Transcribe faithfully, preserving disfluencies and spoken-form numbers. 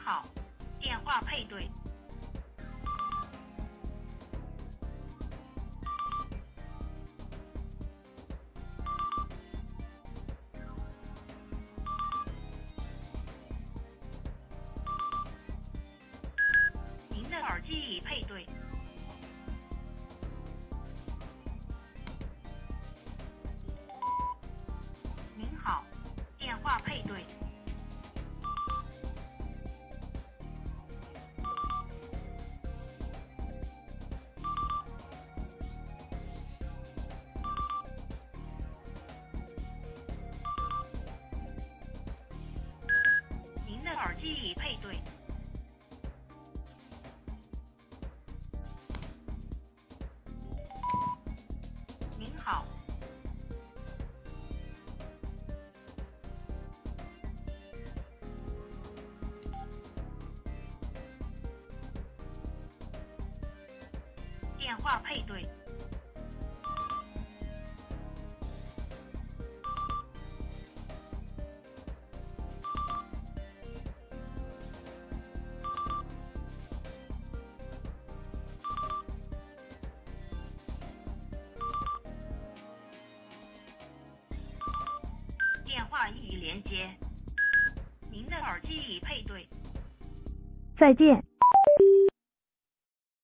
好，电话配对。您的耳机已配对。您好，电话配对。您的耳机已配对。您好，电话配对。电话已连接，您的耳机已配对。 再见。